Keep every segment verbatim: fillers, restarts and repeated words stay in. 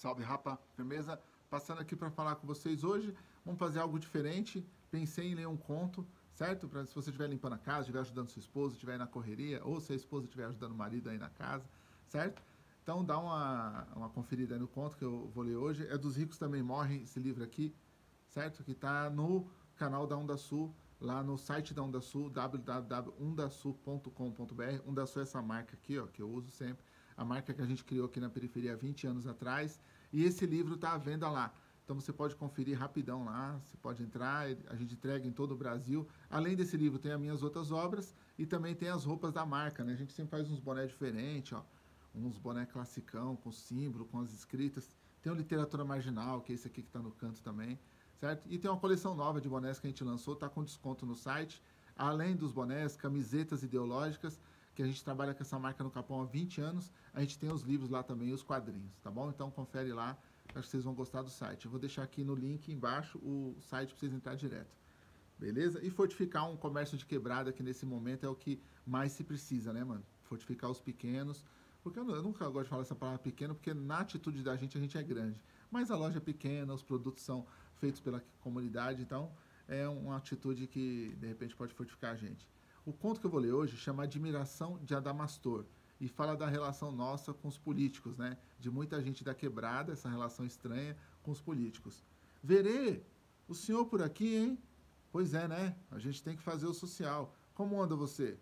Salve, rapa, firmeza? Passando aqui para falar com vocês hoje, vamos fazer algo diferente. Pensei em ler um conto, certo? Para se você estiver limpando a casa, estiver ajudando sua esposa, estiver na correria, ou se a esposa estiver ajudando o marido aí na casa, certo? Então dá uma, uma conferida aí no conto que eu vou ler hoje. É dos ricos também morrem, esse livro aqui, certo? Que está no canal da Onda Sul, lá no site da Onda Sul, w w w ponto undasul ponto com ponto b r. Onda Sul é essa marca aqui, ó, que eu uso sempre. A marca que a gente criou aqui na periferia há vinte anos atrás. E esse livro está à venda lá. Então você pode conferir rapidão lá, você pode entrar, a gente entrega em todo o Brasil. Além desse livro, tem as minhas outras obras e também tem as roupas da marca, né? A gente sempre faz uns bonés diferentes, ó. Uns bonés classicão, com símbolo, com as escritas. Tem o Literatura Marginal, que é esse aqui que está no canto também, certo? E tem uma coleção nova de bonés que a gente lançou, está com desconto no site. Além dos bonés, camisetas ideológicas, que a gente trabalha com essa marca no Capão há vinte anos, a gente tem os livros lá também e os quadrinhos, tá bom? Então confere lá, acho que vocês vão gostar do site. Eu vou deixar aqui no link embaixo o site para vocês entrarem direto, beleza? E fortificar um comércio de quebrada, que nesse momento é o que mais se precisa, né, mano? Fortificar os pequenos, porque eu, eu nunca gosto de falar essa palavra pequeno, porque na atitude da gente, a gente é grande. Mas a loja é pequena, os produtos são feitos pela comunidade, então é uma atitude que, de repente, pode fortificar a gente. O conto que eu vou ler hoje chama Admiração de Adamastor e fala da relação nossa com os políticos, né? De muita gente da quebrada, essa relação estranha com os políticos. Verê, o senhor por aqui, hein? Pois é, né? A gente tem que fazer o social. Como anda você?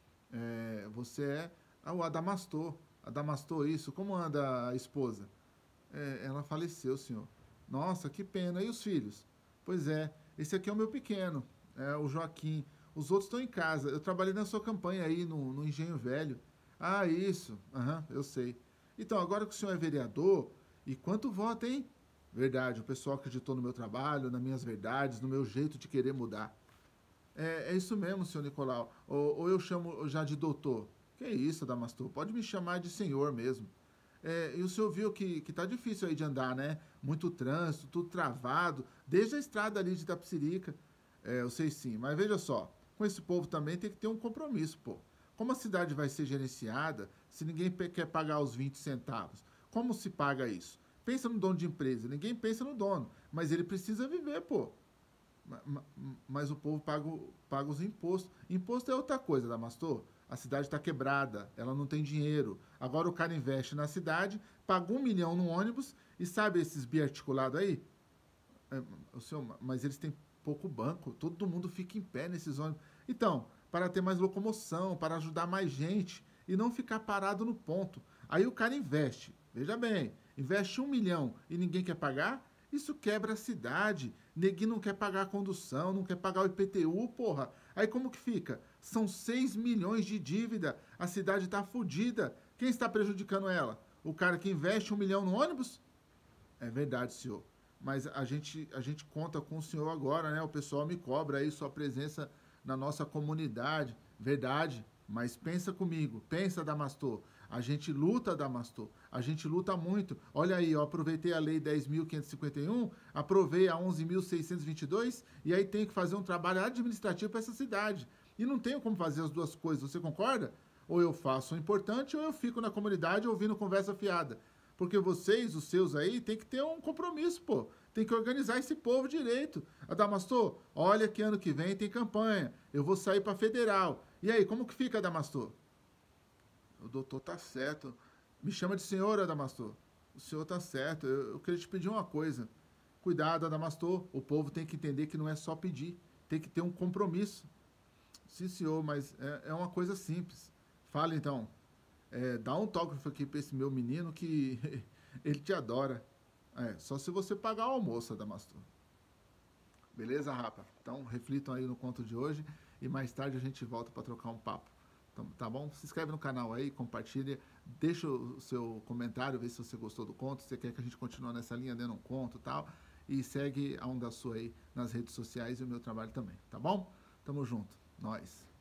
É, você é ah, o Adamastor. Adamastor, isso. Como anda a esposa? É, ela faleceu, senhor. Nossa, que pena. E os filhos? Pois é, esse aqui é o meu pequeno, é o Joaquim. Os outros estão em casa. Eu trabalhei na sua campanha aí no, no Engenho Velho. Ah, isso. Aham, eu sei. Então, agora que o senhor é vereador, e quanto vota, hein? Verdade, o pessoal acreditou no meu trabalho, nas minhas verdades, no meu jeito de querer mudar. É, é isso mesmo, senhor Nicolau. Ou, ou eu chamo já de doutor. Que isso, Adamastor? Pode me chamar de senhor mesmo. É, e o senhor viu que, que tá difícil aí de andar, né? Muito trânsito, tudo travado, desde a estrada ali de Itapecerica. É, eu sei sim, mas veja só, com esse povo também tem que ter um compromisso, pô. Como a cidade vai ser gerenciada se ninguém quer pagar os vinte centavos? Como se paga isso? Pensa no dono de empresa, ninguém pensa no dono, mas ele precisa viver, pô. Mas o povo paga, paga os impostos. Imposto é outra coisa, Damastor. A cidade está quebrada, ela não tem dinheiro. Agora o cara investe na cidade, paga um milhão no ônibus e sabe esses biarticulados aí? É, o senhor, mas eles têm pouco banco, todo mundo fica em pé nesses ônibus. Então, para ter mais locomoção, para ajudar mais gente e não ficar parado no ponto. Aí o cara investe, veja bem, investe um milhão e ninguém quer pagar, isso quebra a cidade. Neguinho não quer pagar a condução, não quer pagar o I P T U, porra. Aí como que fica? São seis milhões de dívida, a cidade está fodida. Quem está prejudicando ela? O cara que investe um milhão no ônibus? É verdade, senhor. Mas a gente, a gente conta com o senhor agora, né? O pessoal me cobra aí sua presença na nossa comunidade. Verdade. Mas pensa comigo, pensa, Adamastor. A gente luta, Adamastor. A gente luta muito. Olha aí, eu aproveitei a Lei dez mil quinhentos e cinquenta e um, aprovei a onze mil seiscentos e vinte e dois e aí tenho que fazer um trabalho administrativo para essa cidade. E não tenho como fazer as duas coisas, você concorda? Ou eu faço o importante ou eu fico na comunidade ouvindo conversa fiada. Porque vocês, os seus aí, tem que ter um compromisso, pô. Tem que organizar esse povo direito. Adamastor, olha que ano que vem tem campanha. Eu vou sair para federal. E aí, como que fica, Adamastor? O doutor tá certo. Me chama de senhor, Adamastor. O senhor tá certo. Eu, eu queria te pedir uma coisa. Cuidado, Adamastor. O povo tem que entender que não é só pedir. Tem que ter um compromisso. Sim, senhor, mas é, é uma coisa simples. Fala, então. É, dá um autógrafo aqui pra esse meu menino que ele te adora. É, só se você pagar o almoço, Adamastor. Beleza, rapa? Então, reflitam aí no conto de hoje e mais tarde a gente volta para trocar um papo. Então, tá bom? Se inscreve no canal aí, compartilha, deixa o seu comentário, vê se você gostou do conto, se você quer que a gente continue nessa linha dando um conto e tal. E segue a Onda Sul aí nas redes sociais e o meu trabalho também, tá bom? Tamo junto. Nós.